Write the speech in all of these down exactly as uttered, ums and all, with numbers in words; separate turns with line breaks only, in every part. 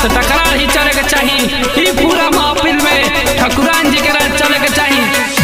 तो टकरार ही चले के चाहिए। ही पूरा महफिल में ठकुरान जी के राज चले के चाहिए।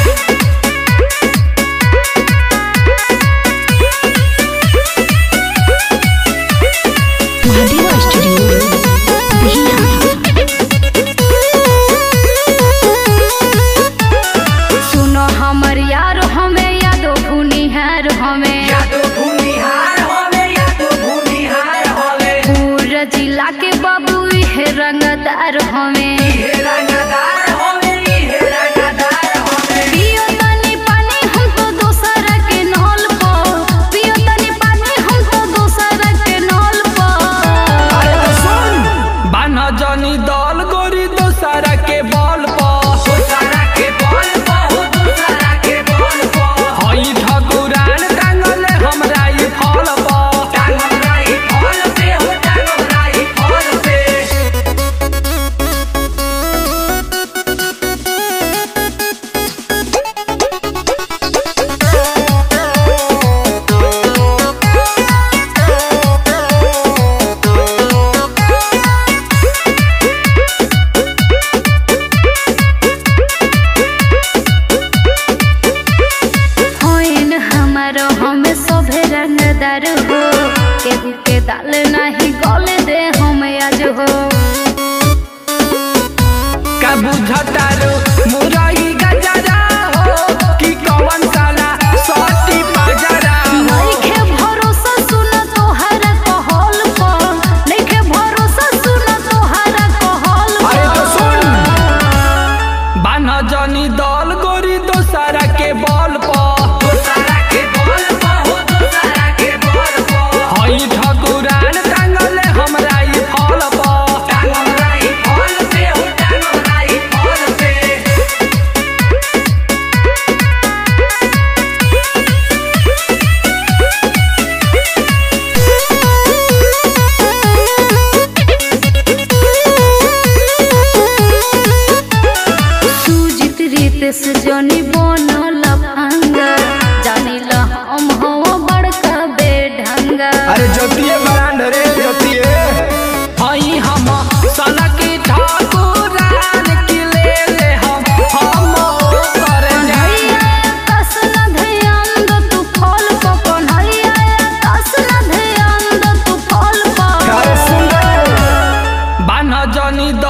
सुनो हमर यार हमें यादो भूनिहार हमें यादो भूनिहार हमें यादो भूनिहार हमें पूरा जिला के बाबू हे रंगदार हमें हे रंगदार हमें हे रंगदार हमें पियो तनी पानी हमको दोसरा के नल पो पियो तनी पानी हमको दोसरा के नल पो।
अरे तो सुन बान्हा जनी दल गोरी दोसरा के बल पो दोसरा के बल पो दोसरा के बल पो हई ठकुरान टांगले हमरा ई फल पो टांगला ई फल पे हो टांगला ई फल पे।
होइन हमारो हमें सोभे रंगदार हो केहू के दाल नहीं गले दे हम आज हो।
का बुझतारो मुरई गजरा हो कि कौन साला सटी बाजरा हो।
नइखे भरोसा सुन तोहरा कहल पर नइखे भरोसा सुन तोहरा कहल पर।
अरे तो सुन बान्हा जनी दल गोरी दोसरा के बल पो दोसरा के बल पो हो दोसरा के बल पो हई ठकुरान टांगले हमरा ई फल पो टांगला ई फल पे हो टांगला ई फल पे।
सुजित रितेश जनी बनल भंगा जानिल हम हो बड़का बेढंगा।
अरे जोतिए बरांड रे जोतिए हई हम साला की ठाकुरान की ले ले हम हम करे जाई।
कन्हैया कस न ध्यान दो तू फल पो कन्हैया कस न ध्यान दो तू फल पो।
अरे सुन बान्हा जनी